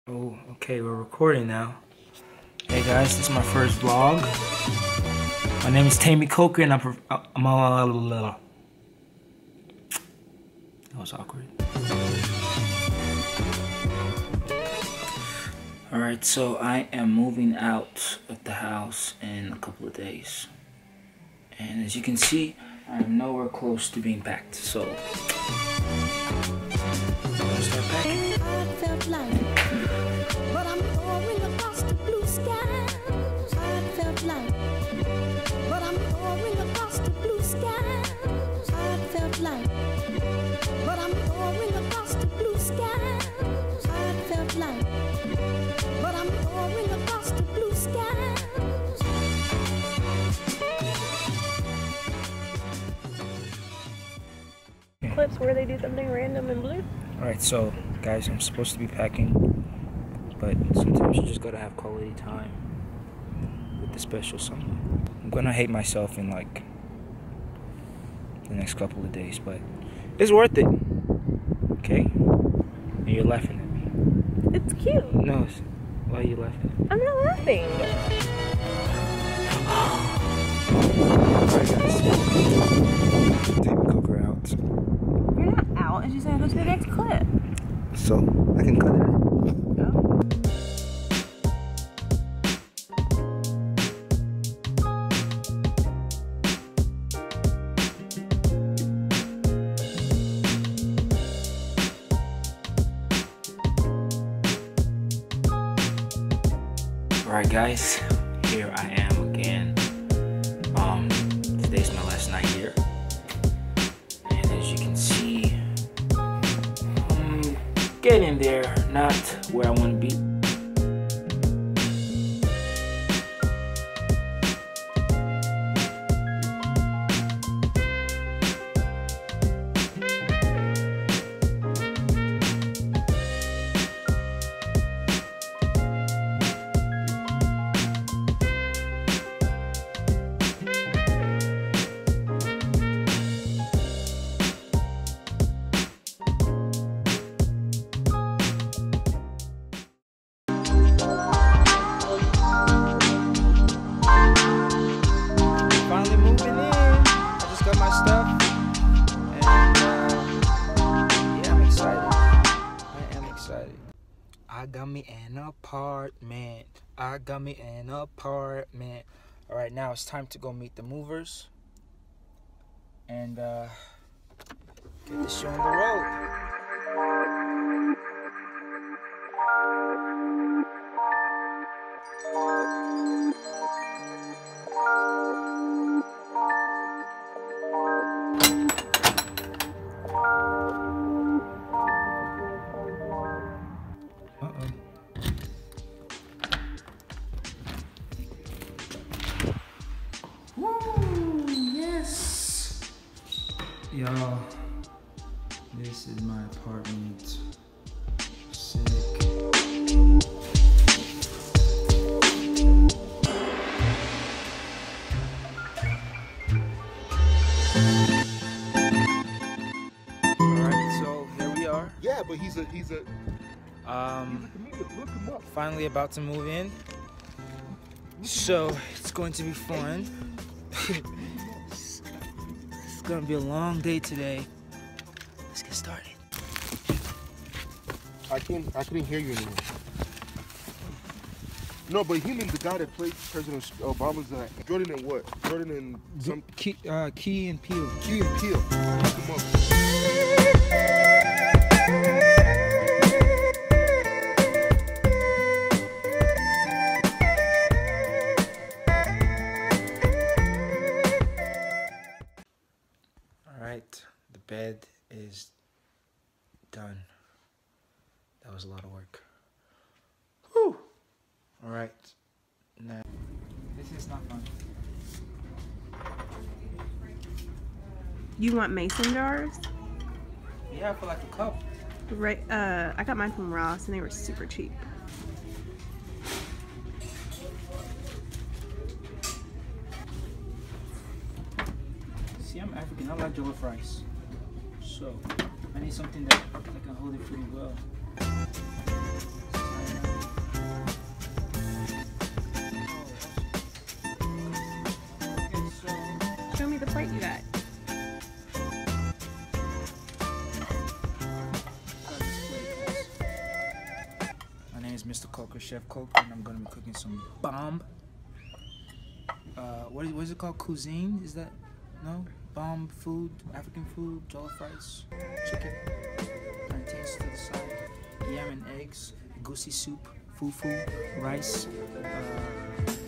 Oh, okay, we're recording now. Hey guys, this is my first vlog. My name is Tammy Coker and I'm that was awkward. Alright, so I am moving out of the house in a couple of days. And as you can see, I am nowhere close to being packed, so I'm gonna start packing. But I'm soaring across the blue skies. I felt like, but I'm soaring across the blue skies. I felt like, but I'm soaring across the blue skies. I felt like, but I'm soaring across the blue skies. Clips where they do something random in blue. Alright, so guys, I'm supposed to be packing, but sometimes you just gotta have quality time with the special someone. I'm gonna hate myself in like the next couple of days, but it's worth it. Okay? And you're laughing at me. It's cute. No, why are you laughing? I'm not laughing. Alright guys. Take the cover out. You're not out. It's just gonna go to the next clip. So I can cut it out. Oh. Alright guys, here I am again. Today's my last night here. And as you can see, I'm getting there, not where I want to be. Finally moving in. I just got my stuff, and yeah, I'm excited. I am excited. I got me an apartment. I got me an apartment. All right, now it's time to go meet the movers and get this show on the road. Woo, yes. Y'all, this is my apartment. Sick. Alright, so here we are. Yeah, but he's a look him up. Finally about to move in. So it's going to be fun. It's gonna be a long day today. Let's get started. I couldn't hear you anymore. No, but he means the guy that played President Obama's Jordan and what? Jordan and some Key and Peele. Key and Peele. Look him up. Alright, the bed is done. That was a lot of work. Whew! Alright, now this is not fun. You want mason jars? Yeah, for like a cup. Right. I got mine from Ross, and they were super cheap. See, I'm African. I like jollof rice. So I need something that can hold it pretty well. plate you got? My name is Mr. Coker, Chef Coker, and I'm gonna be cooking some bomb. What is it called? Cuisine? Is that no? Bomb food, African food, jollof rice, chicken, plantains to the side, yam and eggs, goosey soup, fufu, rice.